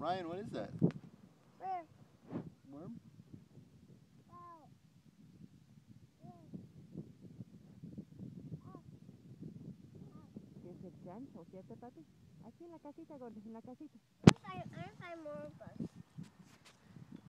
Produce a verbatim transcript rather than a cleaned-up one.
Ryan, what is that? Worm. Worm? Oh. Tienes el chancho, ¿cierto, papi? Aquí en la casita, gordo, en la casita. I find more bugs.